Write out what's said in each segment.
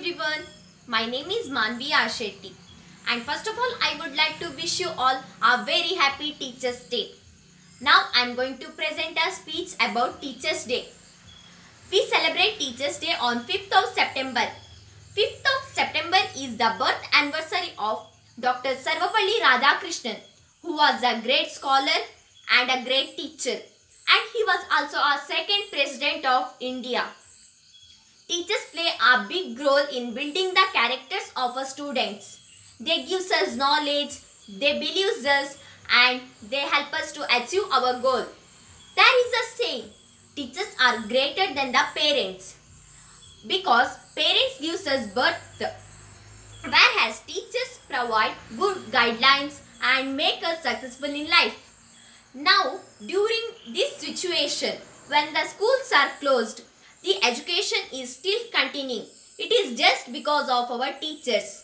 everyone. My name is Manvi Shetty. And first of all, I would like to wish you all a very happy Teachers' Day. Now I am going to present a speech about Teachers' Day. We celebrate Teachers' Day on 5th of September. 5th of September is the birth anniversary of Dr. Sarvapalli Radhakrishnan, who was a great scholar and a great teacher. And he was also our second President of India. Teachers play a big role in building the characters of our students. They give us knowledge, they believe us, and they help us to achieve our goal. There is a saying, teachers are greater than the parents, because parents give us birth, whereas teachers provide good guidelines and make us successful in life. Now, during this situation, when the schools are closed, the education is still continuing. It is just because of our teachers.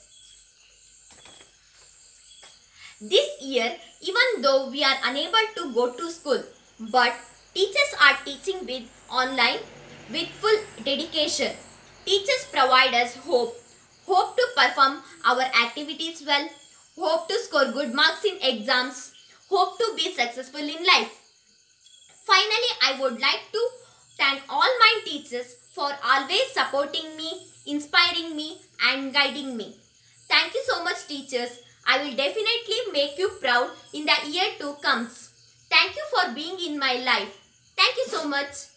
This year, even though we are unable to go to school, but teachers are teaching with online with full dedication. Teachers provide us hope to perform our activities well, hope to score good marks in exams, hope to be successful in life. Finally, I would like to thank all my teachers for always supporting me, inspiring me and guiding me. Thank you so much, teachers. I will definitely make you proud in the year to comes. Thank you for being in my life. Thank you so much.